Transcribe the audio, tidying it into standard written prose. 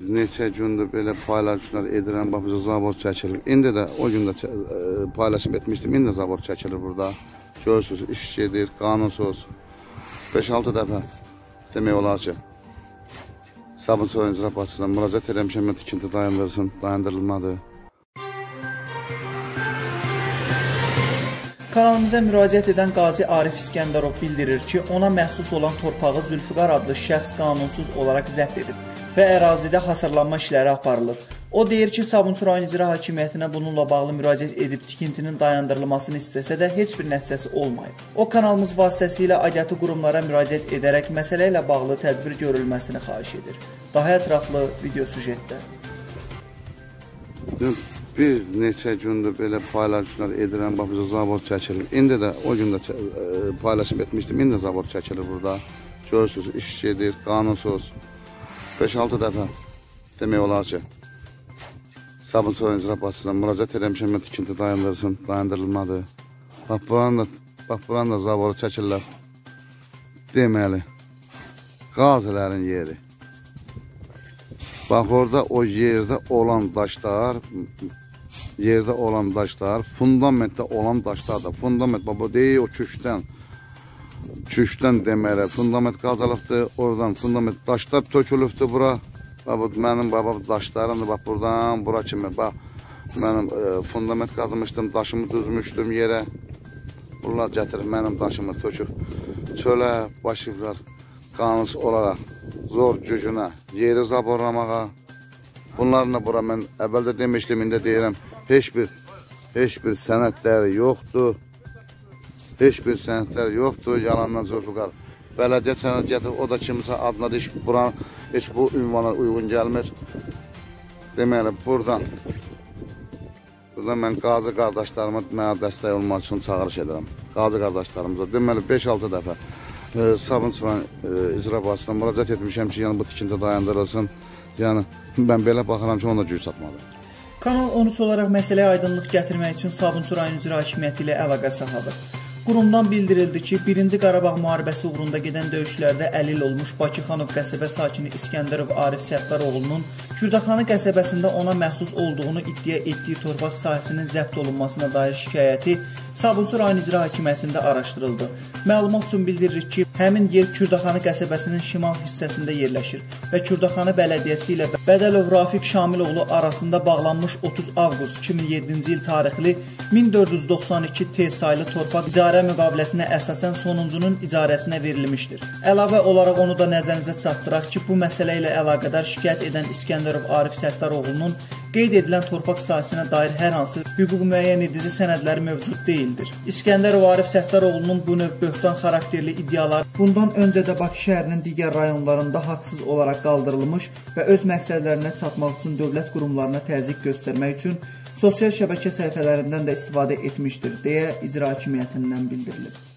neçə gündür belə paylaşımlar edirəm, bax bizə zabor çəkilir. İndi də o gün də paylaşım etmişdim, indi də zabor çəkilir burada. Görürsünüz, iş gedir, qanunsuz. 5-6 dəfə demək olar ki, Sabunçu rayon icra başçısına müraciət eləmişəm, tikinti dayandırılmadı. Kanalımıza müraciət edən Qazi Arif İskəndərov bildirir ki, ona məxsus olan torpağı Zülfüqar adlı şəxs qanunsuz olaraq zəbt edib və ərazidə hasarlanma işləri aparılır. O deyir ki, Sabunçu rayon icra hakimiyyətinə bununla bağlı müraciət edib tikintinin dayandırılmasını istəsə də heç bir nəticəsi olmayıb. O kanalımız vasitəsilə aidiyyatı qurumlara müraciət edərək məsələ ilə bağlı tədbir görülməsini xahiş edir. Daha ətraflı video süjetdə. Bir neçə gündür belə paylaşımlar edirəm, bax bizə zabor çəkilir. İndi də o gün də paylaşım etmişdim, indi də zabor çəkilir burada. Görürsünüz, iş gedir, qanunsuz. 5-6 dəfə demək olar ki, Sabunçu rayon icra başçısına müraciət eləmişəm, tikinti dayandırılmadı. Bax buranın da zaboru çəkirlər. Deməli, qazilərin yeri. Bax orada o yerdə olan daşlar, fundamentdə olan daşlar da, fundament, bu deyil o küşdən deməli, fundament qazalıbdır, oradan fundament daşlar tökülübdür bura. Mənim daşlarımdır, bax buradan, bura kimi, bax, mənim fundament qazmışdım, daşımı düzmüşdüm yerə. Bunlar gətirib mənim daşımı töküb, çölə başlayıblar qanunsuz olaraq, zor gücünə, yeri zaborlamağa. Bunlarla bura mən əvvəldə demişdim, indi deyirəm, heç bir sənədləri yoxdur. Heç bir sənədlər yoxdur, yalandan Zülfüqar. Bələdiyyə sənəd gətirib, o da kimsə adına deyir, buranın heç bu ünvana uyğun gəlmir. Deməli, buradan mən qazi qardaşlarıma mənə dəstək olmaq üçün çağırış edirəm. Qazi qardaşlarımıza, deməli, 5-6 dəfə Sabunçu rayon icra başçısına müraciət etmişəm ki, yəni bu tikinti dayandırılsın. Yəni, mən belə baxıram ki, ona güc çatmadı. Kanal 13 olaraq məsələyə aydınlıq gətirmək üçün Sabunçu rayon icra hakimiyyəti ilə əlaqə saxladı. Qurumdan bildirildi ki, 1-ci Qarabağ müharibəsi uğrunda gedən döyüşlərdə əlil olmuş Bakıxanov qəsəbə sakini İskəndərov Arif Səttaroğlunun Kürdaxanı qəsəbəsində ona məxsus olduğunu iddia etdiyi torpaq sahəsinin zəbt olunmasına dair şikayəti Sabunçu rayon icra hakimiyyətində araşdırıldı. Məlumat üçün bildiririk ki, həmin yer Kürdaxanı qəsəbəsinin şimal hissəsində yerləşir və Kürdaxanı bələdiyyəsi ilə Bədəlov Rafiq Şamiloğlu arasında bağlanmış 30 avqust 2007-ci il tarixli 1492 T saylı torpaq icarə müqaviləsinə əsasən sonuncunun icarəsinə verilmişdir. Əlavə olaraq onu da nəzərinizə çatdıraq ki, bu məsələ ilə əlaqədar şikayət edən İskəndərov Arif Səttaroğlunun qeyd edilən torpaq sahəsinə dair hər hansı hüquq müəyyən edici sənədləri mövcud deyildir. İskəndərov Arif Səttaroğlunun bu növ böhtan xarakterli iddialar bundan öncə də Bakı şəhərinin digər rayonlarında haqsız olaraq qaldırılmış və öz məqsədlərinə çatmaq üçün dövlət qurumlarına təzyiq göstərmək üçün sosial şəbəkə səhifələrindən də istifadə etmişdir, deyə icra hakimiyyətindən bildirilib.